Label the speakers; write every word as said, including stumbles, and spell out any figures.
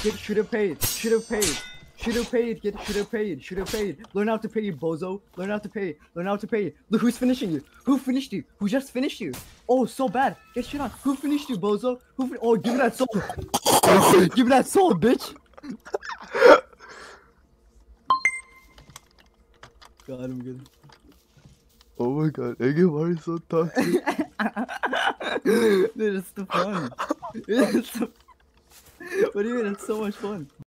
Speaker 1: Get should have paid. Should have paid. Should have paid. Get should have paid. Should have paid. Learn how to pay, bozo. Learn how to pay. Learn how to pay. Look who's finishing you. Who finished you? Who just finished you? Oh, so bad. Get shit on. Who finished you, bozo? Who? Fin oh, give me that soul. Give me that soul, bitch. God, I'm good.
Speaker 2: Oh my god, Ege, why are you so toxic?
Speaker 1: Dude, it's the fun. It's the... What do you mean? It's so much fun.